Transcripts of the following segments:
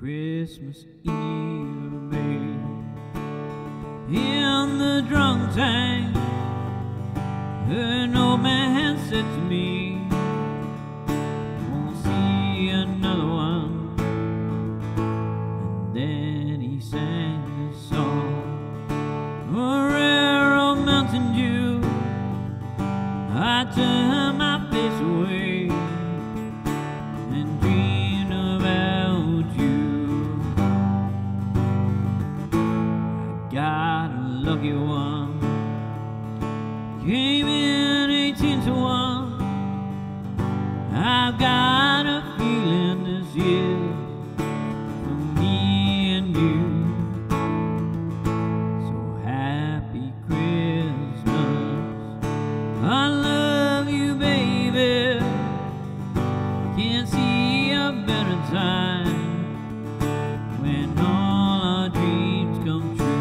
Christmas Eve, babe, in the drunk tank, an old man said to me, "Won't see another one." And then he sang this song, a rare old Mountain Dew. I turned my face away and dreamed about you. I got a lucky one, came in 18 to 1. I've got a feeling this year for me and you. So happy Christmas, I love you, baby. Can't see a better time when all our dreams come true.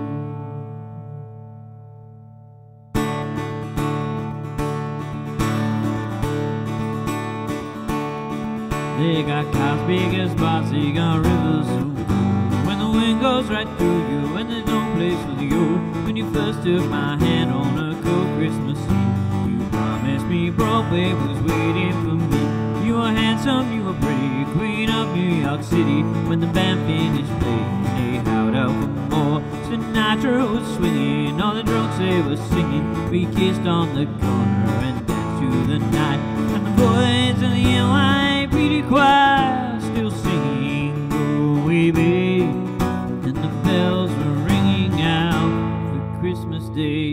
They got cows big as bots, they got rivers so cool. When the wind goes right through you, and there's no place for you. When you first took my hand on a cold Christmas Eve, you promised me Broadway was waiting for me. You were handsome, you were pretty, queen of New York City. When the band finished playing, they howled out for more. Sinatra was swinging, all the drunks they were singing. We kissed on the corner and danced through the night. And the boys in the NYPD choir still singing "Go Away, Babe," and the bells were ringing out for Christmas Day.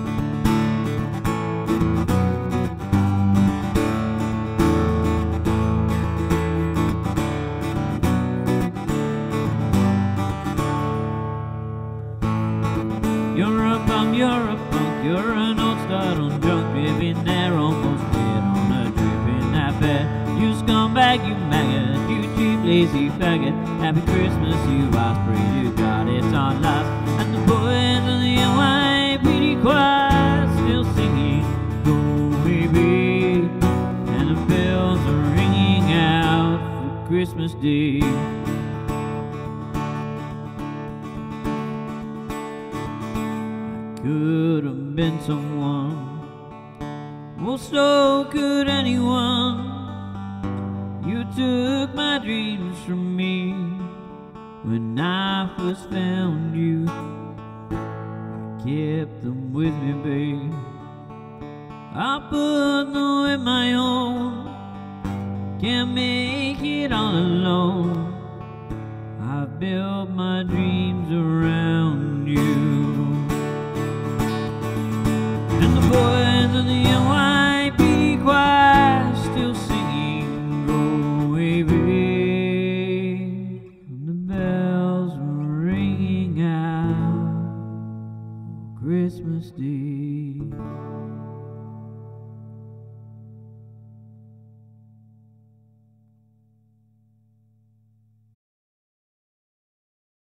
You're a bum, you're a punk, you're an old start on drunk, driving there almost dead on a trip in that bed. You scumbag, you maggot, you cheap lazy faggot. Happy Christmas, you, I pray to God it's our last. And the boys in the NYPD choir still singing "Go Away, Babe," and the bells are ringing out for Christmas Day. Could have been someone, well, so could anyone. You took my dreams from me when I first found you. I kept them with me, babe. I put them in my own. Can't make it all alone. I built my dreams around you. And the boys in the NY